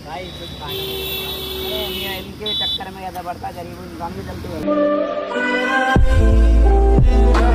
भाई कुछ खाना इनके चक्कर में ज़्यादा बढ़ता, गरीब इंसान भी चलते हैं।